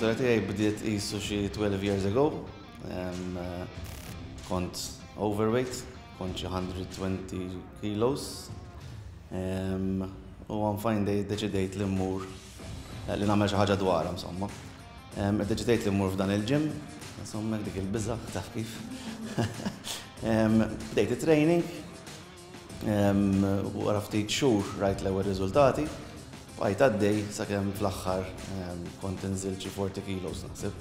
l-istorja tiegħi bdiet qisu xi 12 years ago. Kont overweight, kont xi 120 kilos. U one fine day deċidejt li mmur li nagħmel xi ħaġa dwarha insomma. Deċidejt li mmur f'dan il-gym, insomma dik il-biża' taf kif. Bdejt it-training, wara ftit xhur rajt l-ewwel riżultati, bqajt għaddej sakemm fl-aħħar kont inżilt xi 40 kilos naħseb.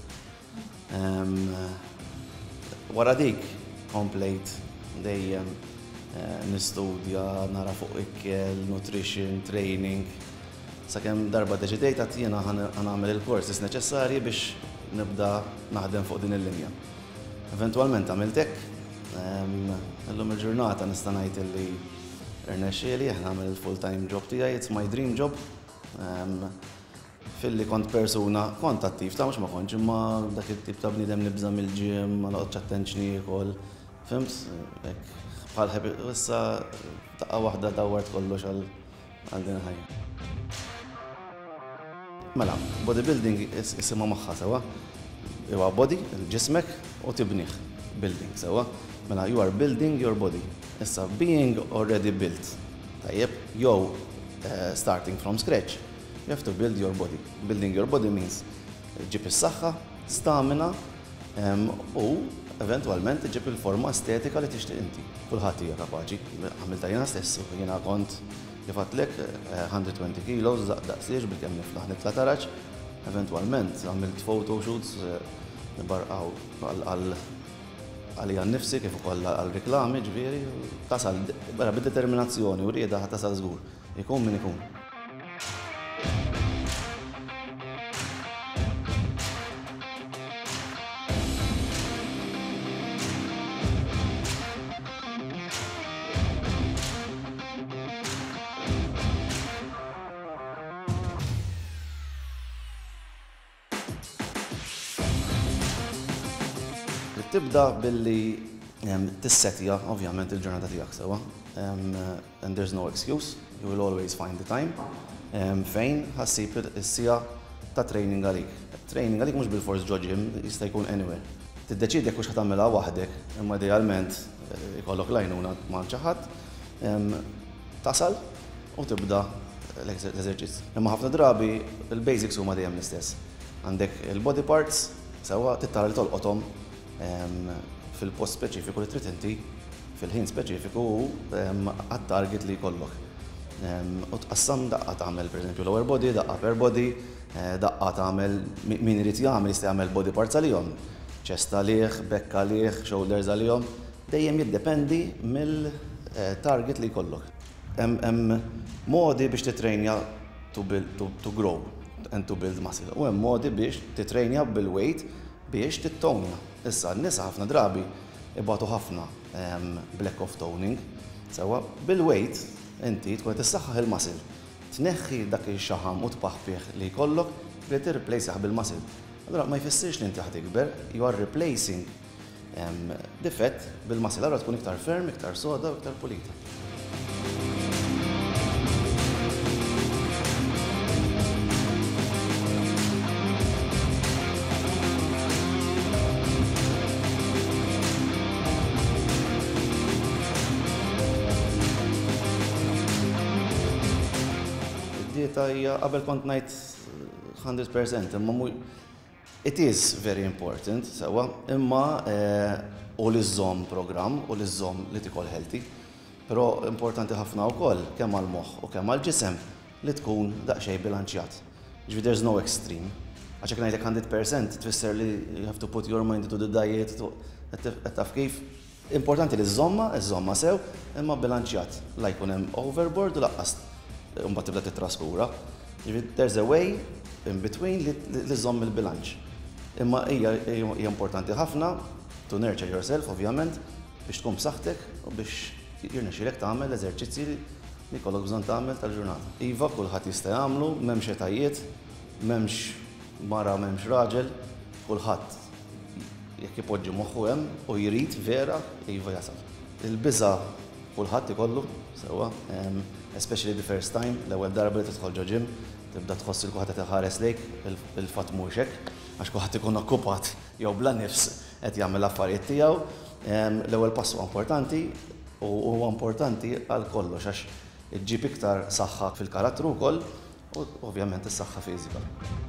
Wara dik komplejt dejjem nistudja, nara fuq ikkel, nutrition, training. Sakemm darba deċidejt għad jiena ħanagħmel il-courses neċessarji biex nibda naħdem fuq din il-linja. Eventwalment għamilt hekk. Illum il-ġurnata nista' ngħid li irnexxieli nagħmel il-full-time job tiegħi, it's my dream job. Filli kont persuna kont attiv ta' mhux ma kontx imma dak it-tip ta' bniedem nibża mill-ġim, ma noqgħodx attention iekel. Fimt? Hekk bħal ħebi issa daqqa waħda dawwart kollox għal din il-ħajja. Mela, bodybuilding isimha magħha sewwa. Huwa body, ġismek u tibnih. Building sewwa. Mela, you are building your body. Issa being already built. Tajjeb, jew starting from scratch. You have to build your body. Building your body means ġib is-saħħa, stamina u eventwalment ġib il-forma estetika li tixtieq inti. Kulħadd hija kapaċi. Għamilta jiena stess, jiena kont kif għadlek 120 kilos daqsiex bil-kemm niflaħ nitla' taraġ. Eventwalment għamilt photoshoots barqgħu għalija nnifsi kif ukoll għall-riklami ġifieri tasal bara bid-determinazzjoni u rieda tasal żgur. Ikun min ikun. Tibda billi tissetja ovvjament il-ġurnata tiegħek sewwa. And there's no excuse, you will always find the time. Fejn ħassib is-sija ta' training għalik. Training għalik mhux bil-fors ġo gym, jista' jkun anywhere. Tiddeċidi jekk hux ħatamilha waħdek, imma idealment ikollok lajnuna ma' xi ħadd, tasal u tibda l-eżerċizz. Imma ħafna drabi il-basics huma dejjem l-istess. Għandek il-body parts, sewwa tittara li tolqothom fil-post speċifiku li trid inti, fil-ħin speċifiku u għat-target li jkollok. U tqassam daqqa tagħmel pereżempju lower body, daqqa upper body, daqqa tagħmel min irid jagħmel jista' jagħmel body parts għalihom. Chest għalih, back għalih, shoulders għalihom. Dejjem jiddependi mill-target li jkollok. Hemm modi biex titrejnja to grow and to build muscle. U hemm modi biex titrejnja bil-weight biex tittonja. Issa n-nisa ħafna drabi ibagħtu ħafna black of toning. Sewwa bil-weight inti tkun tissaħħaħ il-muscle. Tneħħi dak ix-xaħam u tpaħħbih li jkollok li tirreplaceah bil-muscle. Allura ma jfissirx li inti ħatikber, you are replacing the fat bil-muscle. Allura tkun iktar ferm, iktar soda u iktar pulita. Hija qabel kont ngħid 100% imma it is very important sewwa imma u li żżomm programm u li żżomm li tikol healthy. Però importanti ħafna wkoll kemm għall-moħħ u kemm għall-ġisem li tkun daqsxejn bilanċjat. Ġifieri there's no extreme. Għax hekk ngħidlek 100% tfisser li you have to put your mind into the diet qed taf kif. Importanti li żżomma sew imma bilanċjat. La jkun hemm overboard u laqqas mbagħad tibda titraskura. There's a way in between li żomm il-bilanċ. Imma hija importanti ħafna to nurture yourself ovvjament biex tkun b'saħħtek u biex jirnexxielek tagħmel eżerċizzji li jkollok bżonn tagħmel tal-ġurnata. Iva kulħadd jista' jagħmlu, m'hemmx etajiet, m'hemmx mara, m'hemmx raġel, kulħadd jekk ipoġġi moħħu hemm u jrid vera iva jasal. Il-biża' kulħadd ikollu sewwa, especially the first time, l-ewwel darba li tidħol ġo gym, tibda tħoss il kulħadd qed iħares lejk, il-fatt mhux hekk. għax kulħadd ikun okkupat jew bla nifs qed jagħmel affarijiet tiegħu. L-ewwel pass huwa importanti u huwa importanti għal kollox għax iġġib iktar saħħa fil-karattru wkoll u ovvjament is-saħħa fiżika.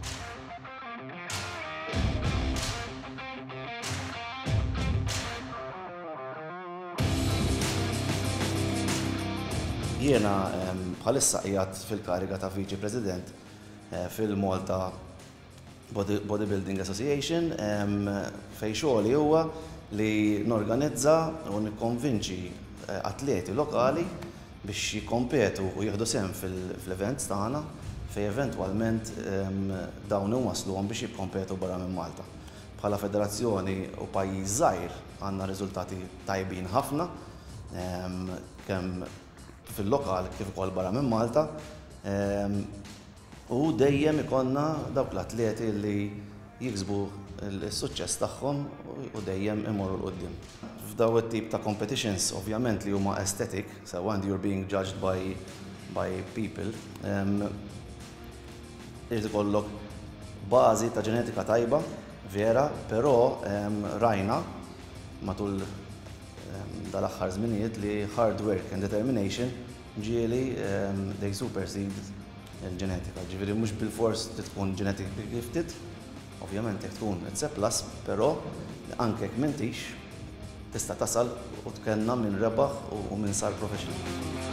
Jiena bħalissa qiegħed fil-kariga ta' Viċi President fil-Malta Bodybuilding Association fejn xogħli huwa li norganizza u nikkonvinċi atleti lokali biex jikkompetu u jieħdu sehem fl-events tagħna fejn eventwalment dawn iwassluhom biex jikkompetu barra minn Malta. Bħala federazzjoni u pajjiż żgħir għandna riżultati tajbin ħafna kemm fil-lokal kif ukoll barra minn Malta. U dejjem ikonna dawk l-atleti li jiksbu l-suċċess tagħhom u dejjem imorru l-qudiem. F'daw it-tip ta' competitions ovvjament li huma aesthetic, so when you're being judged by people, irid ikollok bażi ta' ġenetika tajba, vera, però rajna matul dal-aħħar żminijiet li hard work and determination ġieli they supersede il-ġenetika. Ġifieri mhux bil-fors tkun genetically gifted, ovvjament jekk tkun it's a plus, però anke jekk m'intix tista' tasal u tkenna minn rebaħ u minn sar professional.